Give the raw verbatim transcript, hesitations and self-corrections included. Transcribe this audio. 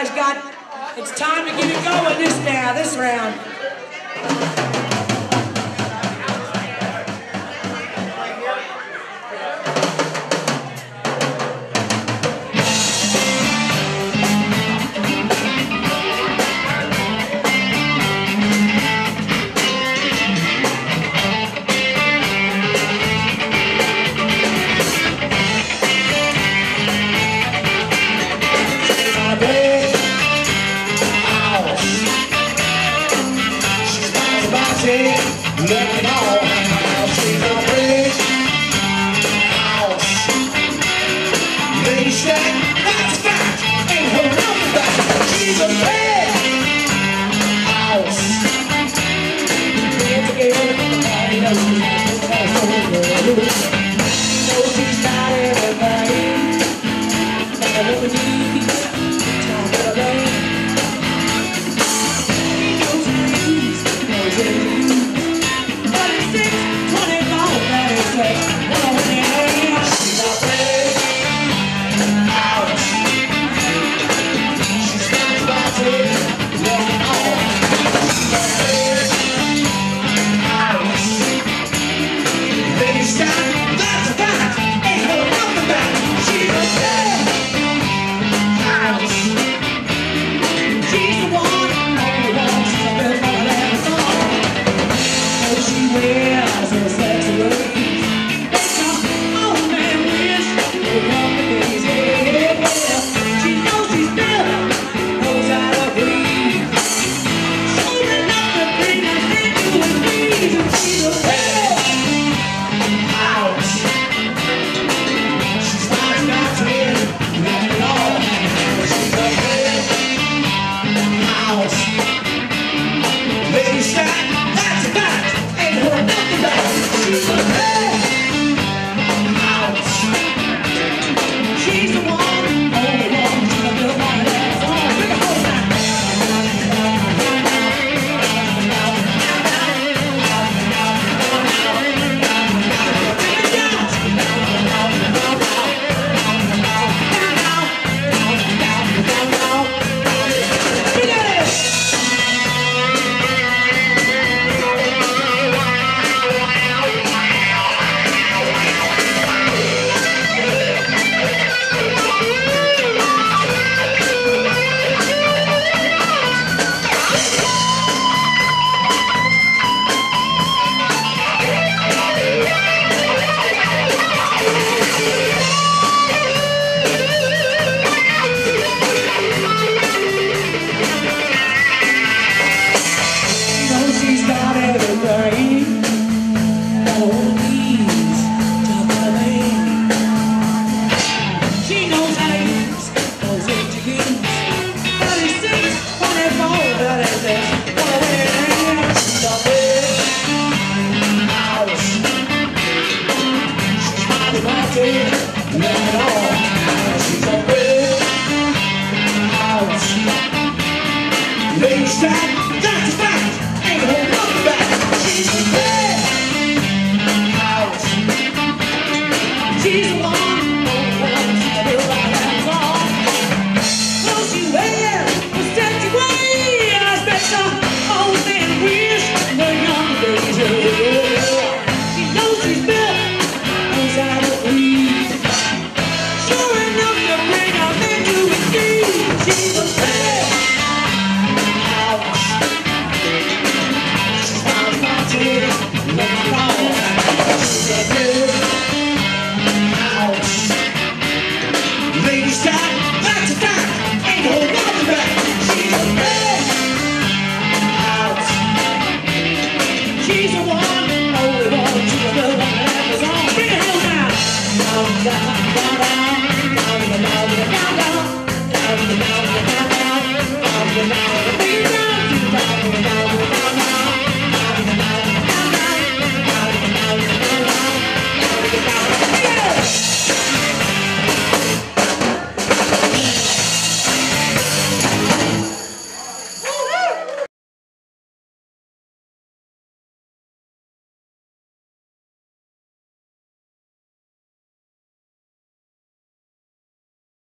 guys got, it's time to get it going this now, this round. Looking all how she's a bridge house. They said that's fact, ain't her nothing back. She's a big house. Get together from the party, knows she's knows she's not everybody. Not what we need, time for the rain. She knows her needs, knows her needs. They stand